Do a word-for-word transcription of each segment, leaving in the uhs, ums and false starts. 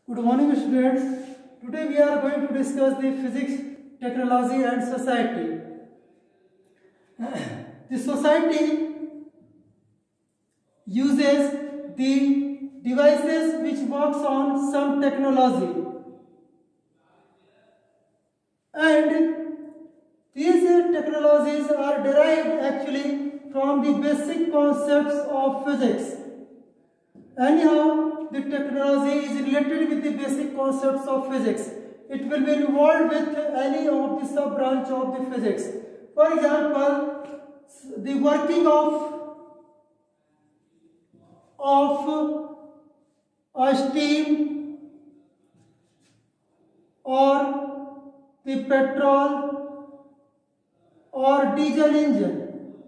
Good morning students. Today we are going to discuss the physics, technology and society. The society uses the devices which works on some technology, and these technologies are derived actually from the basic concepts of physics. Anyhow, the technology is related with the basic concepts of physics. It will be involved with any of the sub branch of the physics. For example, the working of of a steam or the petrol or diesel engine.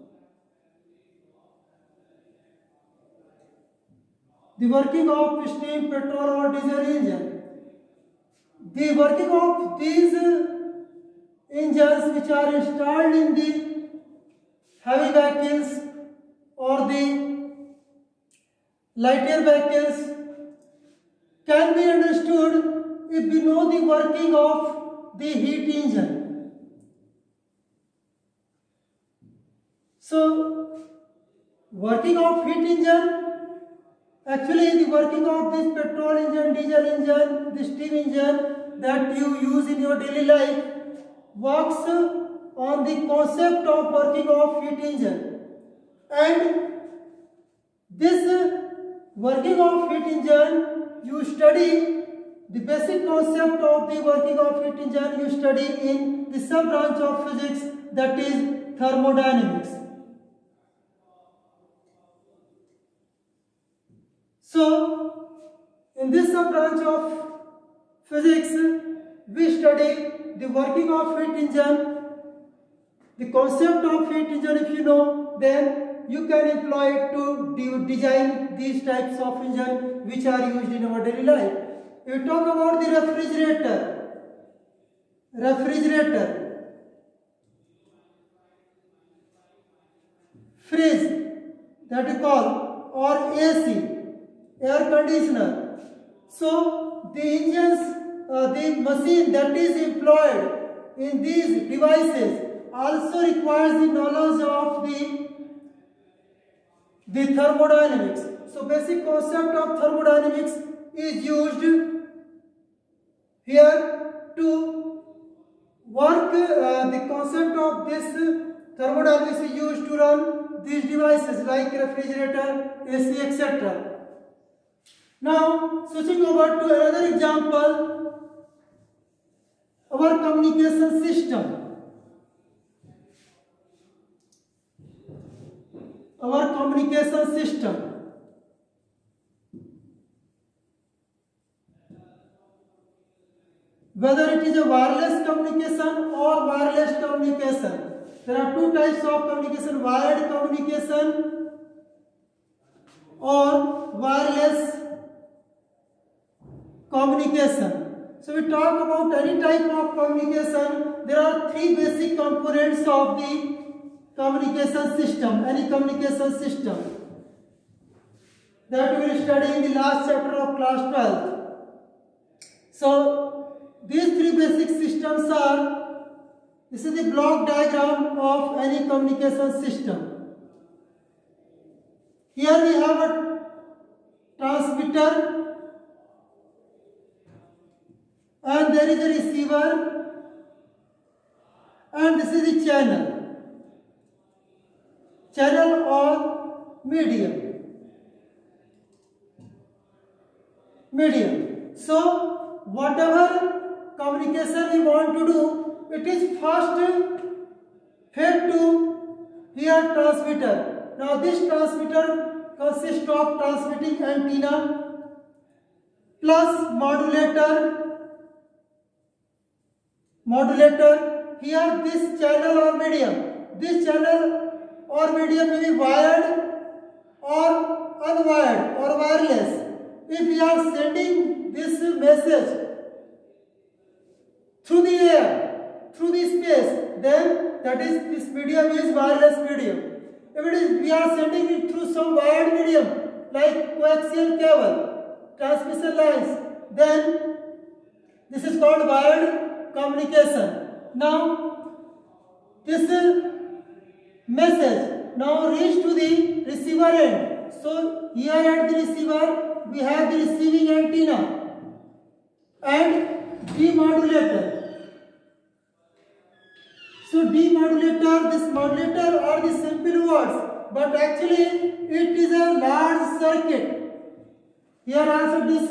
The working of steam, petrol or diesel engine. The working of these engines which are installed in the heavy vehicles or the lighter vehicles can be understood if we know the working of the heat engine. So, working of heat engine, actually the working of this petrol engine, diesel engine, the steam engine that you use in your daily life works on the concept of working of heat engine. And this working of heat engine, you study the basic concept of the working of heat engine, you study in the sub branch of physics, that is thermodynamics. So, in this sub branch of physics, we study the working of heat engine. The concept of heat engine, if you know, then you can employ it to de design these types of engine which are used in our daily life. If we talk about the refrigerator, refrigerator, fridge that we call, or A C, air conditioner. So the engines, uh, the machine that is employed in these devices also requires the knowledge of the, the thermodynamics. So basic concept of thermodynamics is used here to work. Uh, the concept of this thermodynamics is used to run these devices like refrigerator, A C, et cetera. Now, switching over to another example, our communication system. Our communication system. Whether it is a wireless communication or wireless communication. There are two types of communication, wired communication or wireless communication. So we talk about any type of communication. There are three basic components of the communication system, any communication system, that we will study in the last chapter of class twelve. So these three basic systems are, this is the block diagram of any communication system. Here we have a transmitter, and there is a receiver, and this is the channel, channel or medium, medium. So, whatever communication we want to do, it is first fed to here transmitter. Now, this transmitter consists of transmitting antenna plus modulator, modulator, here this channel or medium. This channel or medium may be wired or unwired or wireless. If we are sending this message through the air, through the space, then that is, this medium is wireless medium. If it is, we are sending it through some wired medium like coaxial cable, transmission lines, then this is called wired communication. Now this message now reach to the receiver end. So here at the receiver we have the receiving antenna and demodulator. So demodulator, this modulator are the simple words, but actually it is a large circuit. Here also this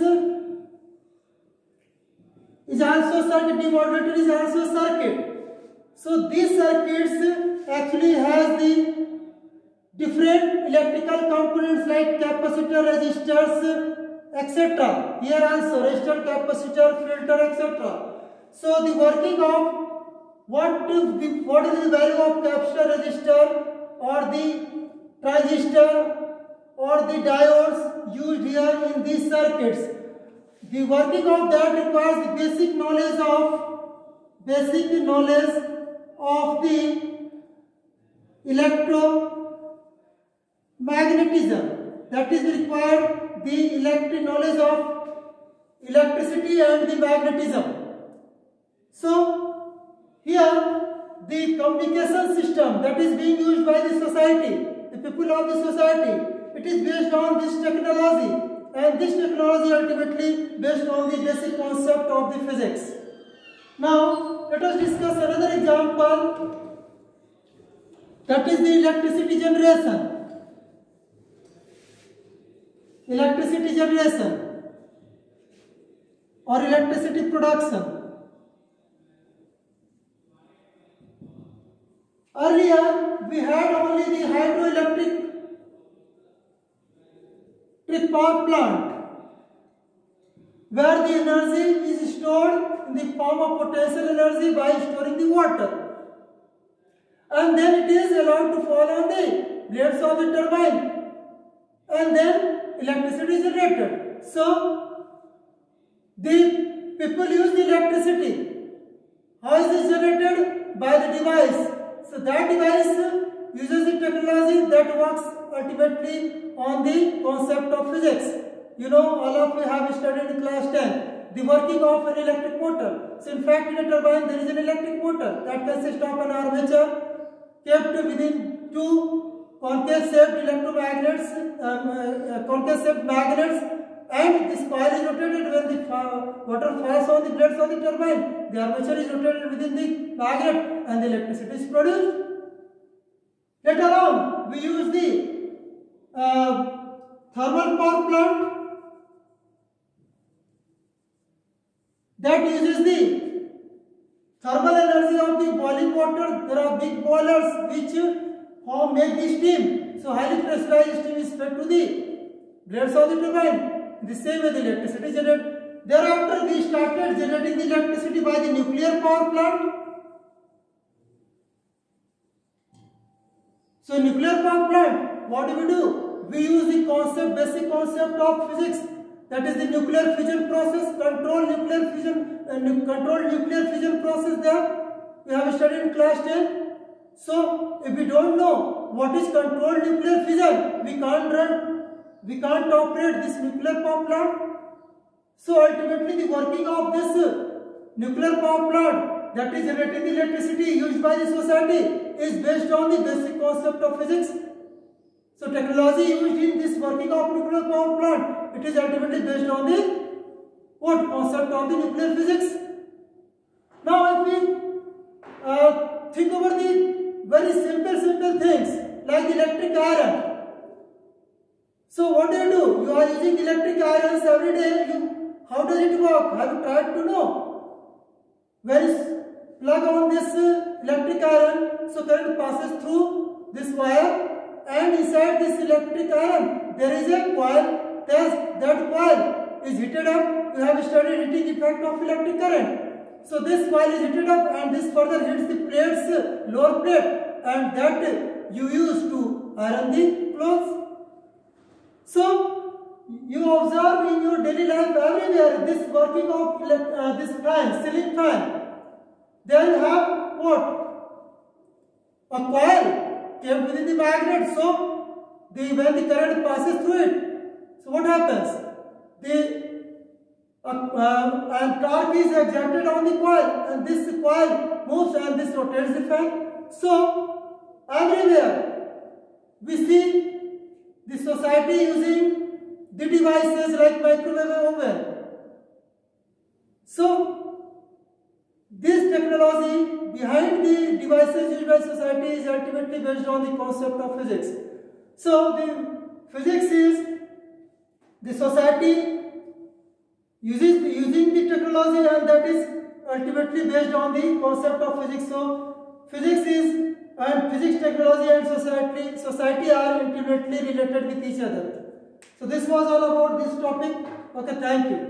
is also circuit, demodulator is also circuit. So these circuits actually has the different electrical components like capacitor, resistors, et cetera. Here also resistor, capacitor, filter, et cetera. So the working of what is the what is the value of capacitor, resistor, or the transistor, or the diodes used here in these circuits. The working of that requires the basic knowledge of basic knowledge of the electromagnetism. That is required the electric knowledge of electricity and the magnetism. So here the communication system that is being used by the society, the people of the society, it is based on this technology, and this technology ultimately based on the basic concept of the physics. Now let us discuss another example, that is the electricity generation. Electricity generation or electricity production. Earlier we had only the hydroelectric power plant where the energy is stored in the form of potential energy by storing the water, and then it is allowed to fall on the blades of the turbine, and then electricity is generated. So the people use the electricity. How is it generated? By the device. So that device uses the technology that works ultimately on the concept of physics. You know, all of you have studied in class ten the working of an electric motor. So in fact in a turbine there is an electric motor that consists of an armature kept within two concave shaped electromagnets, um, uh, concave shaped magnets, and this coil is rotated when the water falls on the blades of the turbine. The armature is rotated within the magnet and the electricity is produced. Later on, we use the uh, thermal power plant that uses the thermal energy of the boiling water. There are big boilers which uh, make the steam. So highly pressurized steam is fed to the blades of the turbine. In the same way the electricity is generated. Thereafter we started generating the electricity by the nuclear power plant. So nuclear power plant, what do we do? We use the concept, basic concept of physics, that is the nuclear fission process, control nuclear fission, uh, control nuclear fission process there. We have studied in class ten. So if we don't know what is controlled nuclear fission, we can't run, we can't operate this nuclear power plant. So ultimately the working of this uh, nuclear power plant that is generating the electricity used by the society is based on the basic concept of physics. So technology used in this working of nuclear power plant, it is ultimately based on the what concept of the nuclear physics. Now if we uh, think over the very simple simple things like the electric iron. So what do you do? You are using electric irons every day. You, how does it work? Have you tried to know? Where is plug on this uh, electric iron? So current passes through this wire, and inside this electric iron there is a coil. That, that coil is heated up. You have studied heating effect of electric current. So this coil is heated up and this further hits the plates, uh, lower plate, and that uh, you use to iron the clothes. So you observe in your daily life everywhere this working of uh, this fan, ceiling fan. There you have what? A coil kept within the magnet. So the when the current passes through it, so what happens? The uh, uh, and torque is exerted on the coil, and this coil moves and this rotates the fan. So everywhere we see the society using the devices like microwave oven. So this technology behind the devices used by society is ultimately based on the concept of physics. So the physics is the society uses using the technology, and that is ultimately based on the concept of physics. So physics is and physics, technology and society society are intimately related with each other. So this was all about this topic. Okay, thank you.